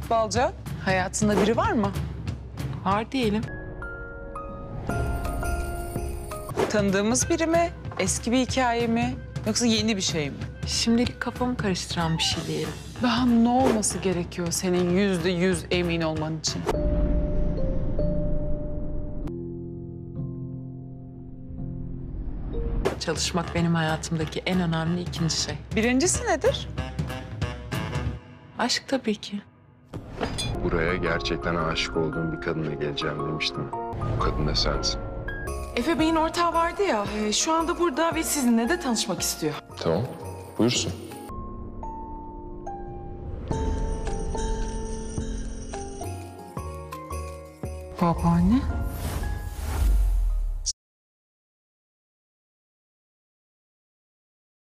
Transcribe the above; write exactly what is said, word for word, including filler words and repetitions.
Balca? Hayatında biri var mı? Var diyelim. Tanıdığımız biri mi? Eski bir hikaye mi? Yoksa yeni bir şey mi? Şimdilik kafamı karıştıran bir şey diyelim. Daha ne olması gerekiyor senin yüzde yüz emin olman için? Çalışmak benim hayatımdaki en önemli ikinci şey. Birincisi nedir? Aşk tabii ki. Buraya gerçekten aşık olduğum bir kadına geleceğim demiştim. O kadın da sensin. Efe Bey'in ortağı vardı ya, e, şu anda burada ve sizinle de tanışmak istiyor. Tamam, buyursun. Babaanne.